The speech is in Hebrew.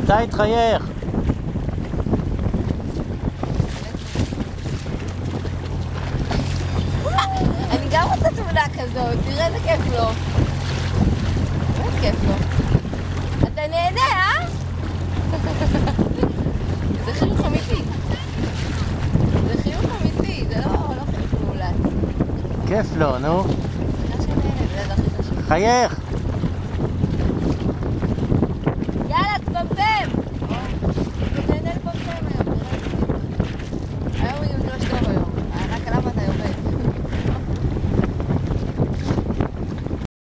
איתי, תחייך. אני גם רוצה תמונה כזאת, תראה איזה כיף לו. באמת כיף לו. אתה נהנה, אה? זה חיוך אמיתי. זה חיוך אמיתי, זה לא חיוך מאולץ. כיף לו, נו. סליחה שנהנה, זה הכי חשוב. חייך.